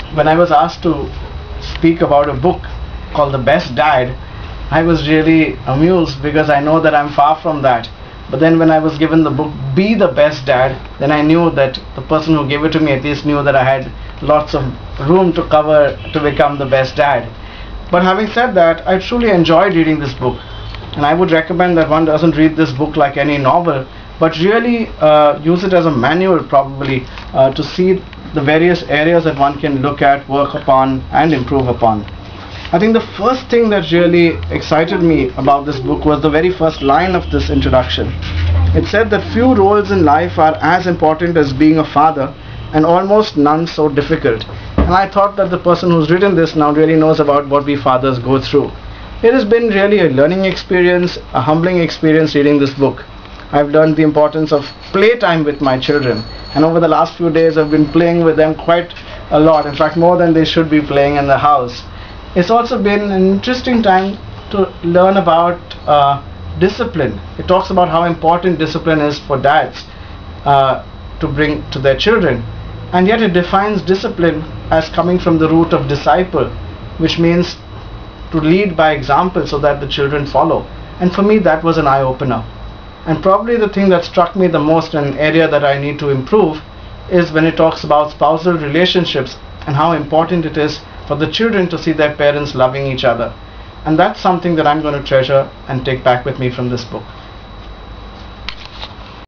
when I was asked to speak about a book called The Best Dad, I was really amused because I know that I'm far from that. But then when I was given the book Be the Best Dad, then I knew that the person who gave it to me at least knew that I had lots of room to cover to become the best dad. But having said that, I truly enjoyed reading this book, and I would recommend that one doesn't read this book like any novel, but really use it as a manual probably to see the various areas that one can look at, work upon and improve upon. I think the first thing that really excited me about this book was the very first line of this introduction. It said that few roles in life are as important as being a father, and almost none so difficult. And I thought that the person who's written this now really knows about what we fathers go through. It has been really a learning experience, a humbling experience reading this book. I've learned the importance of playtime with my children, and over the last few days I've been playing with them quite a lot, in fact more than they should be playing in the house. It's also been an interesting time to learn about discipline. It talks about how important discipline is for dads to bring to their children, and yet it defines discipline as coming from the root of disciple, which means to lead by example so that the children follow. And for me that was an eye-opener. And probably the thing that struck me the most, an area that I need to improve, is when it talks about spousal relationships and how important it is for the children to see their parents loving each other. And that's something that I'm going to treasure and take back with me from this book.